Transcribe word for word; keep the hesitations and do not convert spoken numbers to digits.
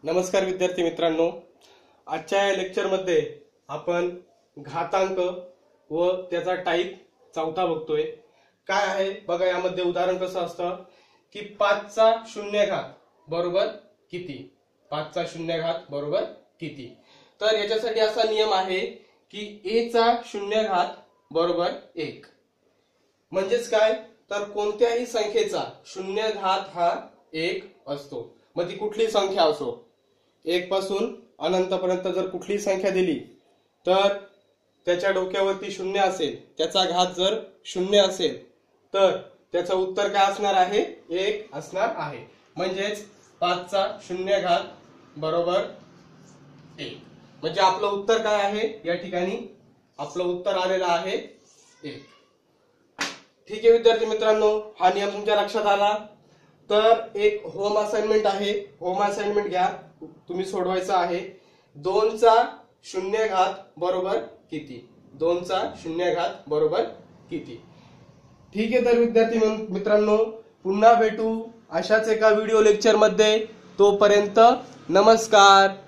नमस्कार विद्यार्थी मित्रांनो, आजच्या या लेक्चरमध्ये आपण घातांक व त्याचा टाइप चौथा बघतोय। काय आहे बघा, यामध्ये उदाहरण कसं असतं की पाचचा शून्य घात बरोबर किती, पाचचा शून्य घात बरोबर किती। तर याच्यासाठी असा नियम आहे की ए चा शून्य घात बरोबर एक। म्हणजेच काय, तर कोणत्याही संख्येचा शून्य घात हा एक असतो, मग ती कुठली संख्या असो। एक पासून अनंतपर्यंत जर कुठली संख्या दिली तर त्याच्या डोक्यावरती शून्य असेल, त्याचा घात जर शून्य असेल तर त्याचं उत्तर काय असणार आहे, एक असणार आहे। म्हणजेच पाचचा शून्य घात बरोबर एक। म्हणजे आपलं उत्तर काय आहे, या ठिकाणी आपलं उत्तर आलेलं आहे एक। ठीक आहे विद्यार्थी मित्रांनो, हा नियम तुमच्या लक्षात आला तर एक होम असाइनमेंट आहे, होम असाइनमेंट घ्या, तुम्ही सोडवायचं आहे। दोनचा शून्य घात बरोबर किती, दोनचा शून्य घात बरोबर किती। ठीक आहे, तर विद्यार्थी मित्रांनो पुन्हा भेटू अशाच एका व्हिडिओ लेक्चर मध्ये। तोपर्यंत नमस्कार।